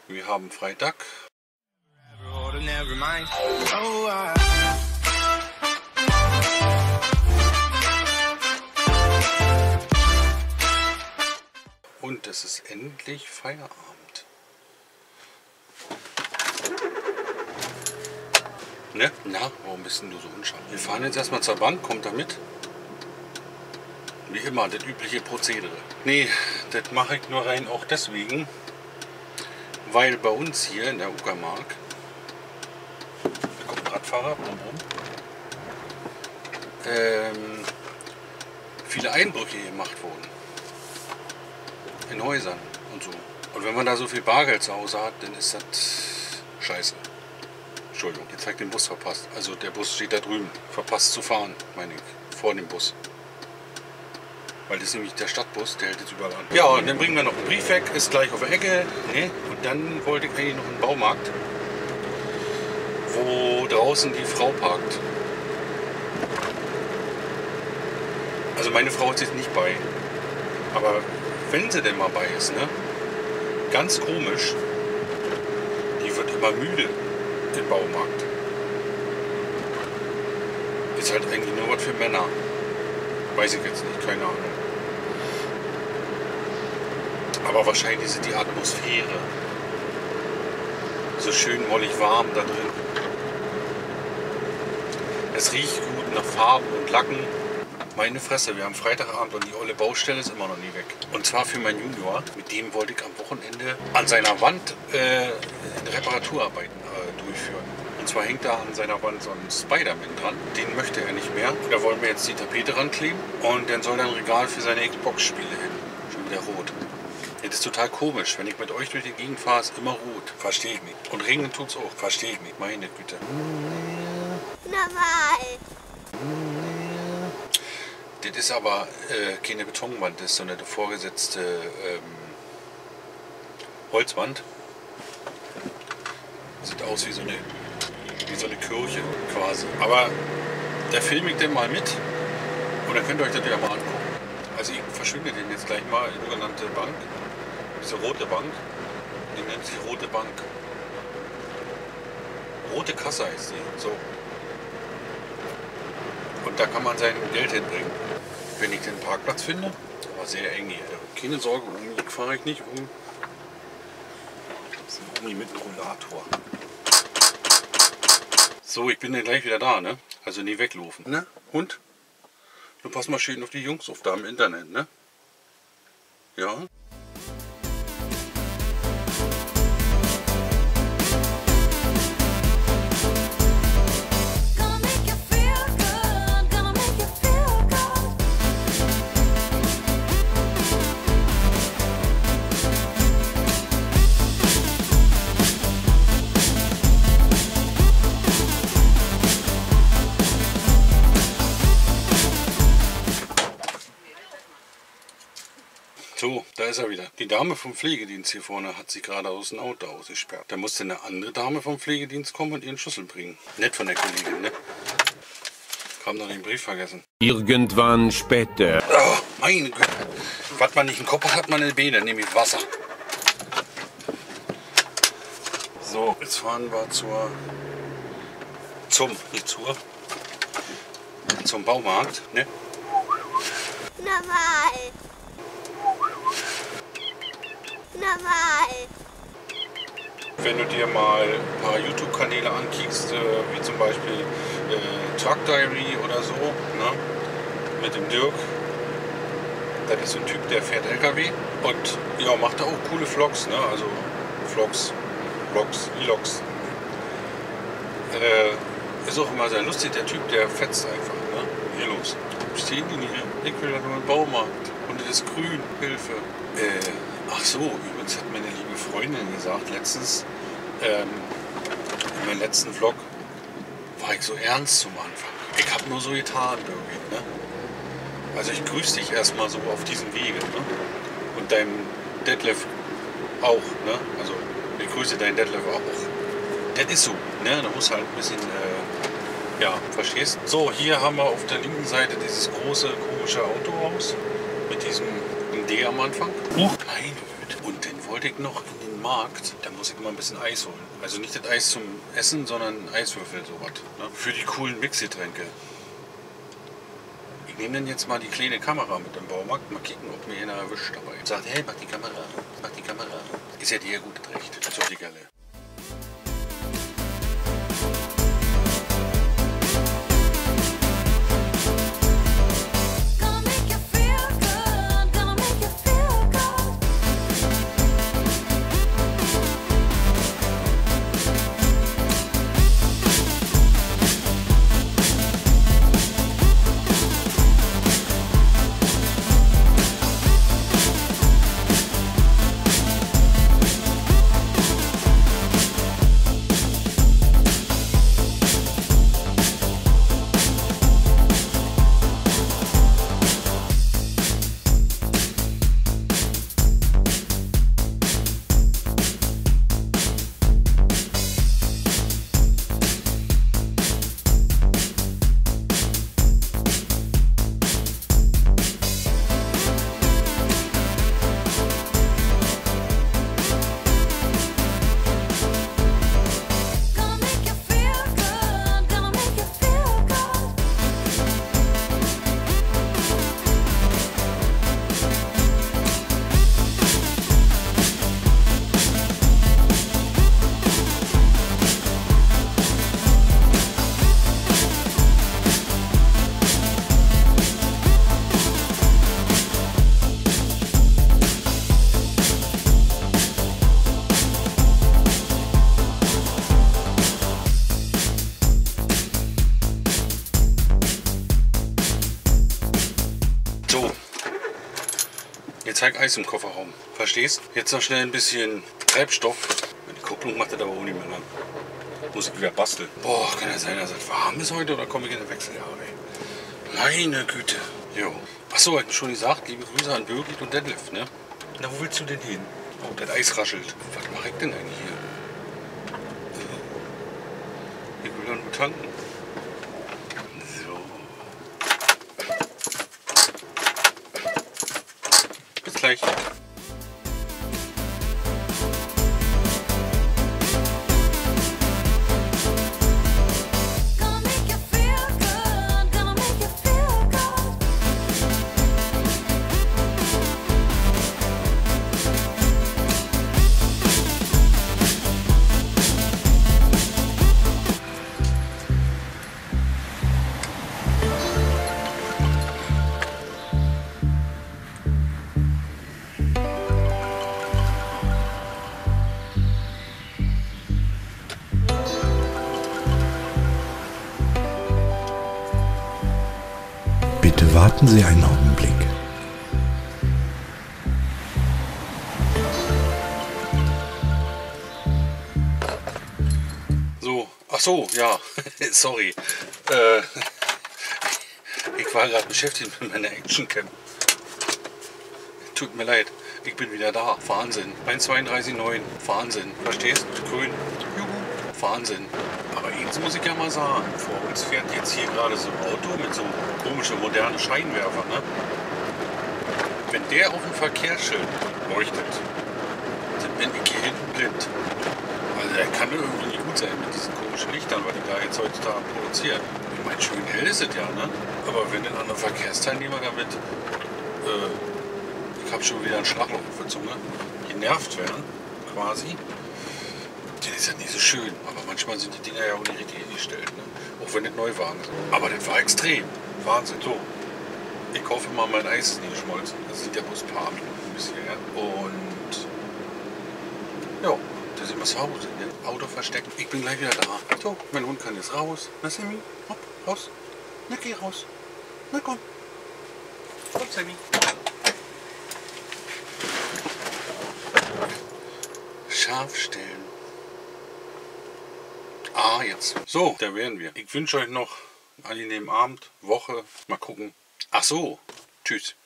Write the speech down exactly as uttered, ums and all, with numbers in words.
Wir haben Freitag. Und es ist endlich Feierabend. Ne? Na, warum bist denn du so unscharf? Wir fahren jetzt erstmal zur Bank, kommt da mit? Wie immer, das übliche Prozedere. Nee, das mache ich nur rein auch deswegen, weil bei uns hier in der Uckermark, da kommt ein Radfahrer, rum, rum, ähm, viele Einbrüche gemacht wurden. In Häusern und so. Und wenn man da so viel Bargeld zu Hause hat, dann ist das scheiße. Entschuldigung, jetzt habe ich den Bus verpasst. Also der Bus steht da drüben. Verpasst zu fahren, meine ich. Vor dem Bus. Weil das ist nämlich der Stadtbus, der hält jetzt überall an. Ja, und dann bringen wir noch einen Brief weg, ist gleich auf der Ecke. Ne? Und dann wollte ich eigentlich noch einen Baumarkt, wo draußen die Frau parkt. Also meine Frau ist jetzt nicht bei. Aber wenn sie denn mal bei ist, ne? Ganz komisch, die wird immer müde im Baumarkt. Ist halt eigentlich nur was für Männer. Weiß ich jetzt nicht, keine Ahnung. Aber wahrscheinlich ist die Atmosphäre so schön mollig warm da drin. Es riecht gut nach Farben und Lacken. Meine Fresse, wir haben Freitagabend und die olle Baustelle ist immer noch nie weg. Und zwar für meinen Junior. Mit dem wollte ich am Wochenende an seiner Wand äh, Reparaturarbeiten äh, durchführen. Und zwar hängt da an seiner Wand so ein Spider-Man dran. Den möchte er nicht mehr. Da wollen wir jetzt die Tapete rankleben. Und dann soll da ein Regal für seine Xbox-Spiele hin. Schon wieder rot. Das ist total komisch. Wenn ich mit euch durch die Gegend fahre, ist immer rot. Verstehe ich nicht. Und regnen tut's auch. Verstehe ich nicht. Meine Güte. Normal. Das ist aber äh, keine Betonwand, das ist so eine vorgesetzte ähm, Holzwand. Sieht aus wie so eine, wie so eine Kirche quasi. Aber da filme ich den mal mit und dann könnt ihr euch das ja mal angucken. Also ich verschwinde den jetzt gleich mal in die sogenannte Bank. Diese rote Bank. Die nennt sich Rote Bank. Rote Kasse heißt sie. So. Und da kann man sein Geld hinbringen, wenn ich den Parkplatz finde. Aber sehr eng hier. Keine Sorge, um mich fahre ich nicht um. Das ist ein Omi mit einem Rollator. So, ich bin dann gleich wieder da, ne? Also nie weglaufen. Ne? Hund? Du pass mal schön auf die Jungs auf da im Internet, ne? Ja? So, da ist er wieder. Die Dame vom Pflegedienst hier vorne hat sich gerade aus dem Auto ausgesperrt. Da musste eine andere Dame vom Pflegedienst kommen und ihren Schlüssel bringen. Nett von der Kollegin, ne? Haben noch den Brief vergessen. Irgendwann später. Oh, meine Güte. Was man nicht im Kopf hat, hat man in den Beinen, nämlich Wasser. So, jetzt fahren wir zur... Zum, nicht zur... Zum Baumarkt, ne? Normal. Normal. Wenn du dir mal ein paar YouTube-Kanäle ankickst, äh, wie zum Beispiel äh, Truck Diary oder so, ne? Mit dem Dirk. Das ist so ein Typ, der fährt L K W und ja, macht da auch coole Vlogs, ne? Also Vlogs, Vlogs, Vlogs. Äh, ist auch immer sehr lustig, der Typ, der fetzt einfach, ne? Hier los. Stehen die hier? Ich will da nur einen Baumarkt. Und das ist grün, Hilfe. Äh, ach so, übrigens hat meine liebe Freundin gesagt, letztens, ähm, in meinem letzten Vlog, war ich so ernst zum Anfang. Ich habe nur so getan, irgendwie, ne? Also ich grüße dich erstmal so auf diesem Wege, ne? Und deinem Detlef auch, ne? Also ich grüße deinen Detlef auch. Das ist so, ne? Da muss halt ein bisschen, äh, ja, verstehst? So, hier haben wir auf der linken Seite dieses große, komische Autohaus mit diesem D am Anfang. Huch, meine Güte. Und dann wollte ich noch in den dem Markt, da muss ich immer ein bisschen Eis holen. Also nicht das Eis zum Essen, sondern Eiswürfel, sowas. Ne? Für die coolen Mixgetränke. Ich nehme dann jetzt mal die kleine Kamera mit im Baumarkt, mal kicken, ob mir einer erwischt dabei. Sagt, hey, mach die Kamera, mach die Kamera. Ist ja dir gut recht. So die Galle. Jetzt zeig Eis im Kofferraum. Verstehst? Jetzt noch schnell ein bisschen Treibstoff. Die Kupplung macht das aber auch nicht mehr lang. Muss ich wieder basteln. Boah, kann ja sein, dass es warm ist heute oder komme ich in den Wechseljahre? Meine Güte. Jo. Achso, hab ich schon gesagt, liebe Grüße an Birgit und Detlef, ne? Na, wo willst du denn hin? Oh, das Eis raschelt. Was mache ich denn eigentlich hier? Ich will ja nur tanken. So. Bis gleich. Bitte warten Sie einen Augenblick. So, ach so, ja, sorry. Äh, ich war gerade beschäftigt mit meiner Actioncam. Tut mir leid, ich bin wieder da. Wahnsinn. eins zweiunddreißig neun. Wahnsinn. Verstehst? Grün. Juhu. Wahnsinn. Aber eins muss ich ja mal sagen. Vor uns fährt jetzt hier gerade so ein Auto mit so komischen modernen Scheinwerfern. Ne? Wenn der auf dem Verkehrsschild leuchtet, dann bin ich hier hinten blind. Also der kann irgendwie nicht gut sein mit diesen komischen Lichtern, was die da jetzt heutzutage produzieren. Ich meine, schön hell ist es ja, ne? Aber wenn ein anderer Verkehrsteilnehmer damit, äh, ich habe schon wieder einen Schlagloch auf der Zunge, genervt werden, quasi, dann ist ja nicht so schön. Aber manchmal sind die Dinger ja auch nicht richtig hingestellt, ne? Auch wenn das Neuwagen sind. Aber das war extrem. Wahnsinn. So, ich hoffe mal, mein Eis ist nicht geschmolzen. Das sind ja bloß ein paar Minuten bisher. Und ja, da sind wir zu Hause. Ne? Auto versteckt. Ich bin gleich wieder da. So, mein Hund kann jetzt raus. Na, Sammy, hopp, raus. Na, geh raus. Na, komm. Komm, Sammy. Scharf stellen. Ah, jetzt. So, da wären wir. Ich wünsche euch noch einen angenehmen Abend, Woche. Mal gucken. Ach so. Tschüss.